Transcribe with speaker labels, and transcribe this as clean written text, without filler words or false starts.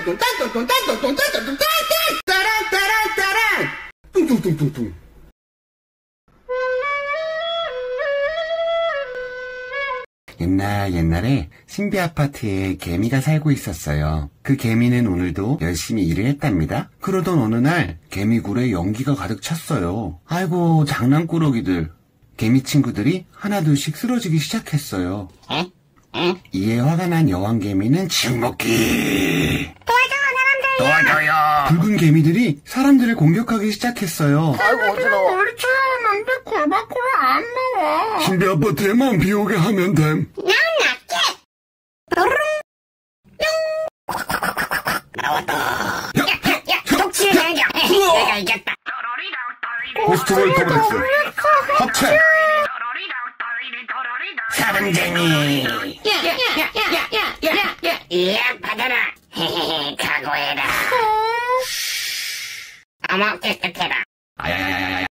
Speaker 1: 뚱뚱뚱뚱뚱. 옛날에 신비 아파트에 개미가 살고 있었어요. 그 개미는 오늘도 열심히 일을 했답니다. 그러던 어느 날 개미굴에 연기가 가득 찼어요. 아이고 장난꾸러기들. 개미 친구들이 하나둘씩 쓰러지기 시작했어요. 이에 화가 난 여왕개미는 죽먹기. 도와줘요. 붉은 개미들이 사람들을 공격하기 시작했어요.
Speaker 2: 아이고 어지러워.
Speaker 1: 머리 채웠는데 굴 밖으로 안 나와. 신비 아파트에만 비 오게 하면 됨.
Speaker 2: 나왔다. 독치의 대장. 내가 이겼다.
Speaker 1: 고스트볼 더블엑스 합체.
Speaker 2: 사람쟁이. 야, 받아라. 헤헤헤, 각오해라. 어머, 깨끗해라.
Speaker 1: 아야야야야.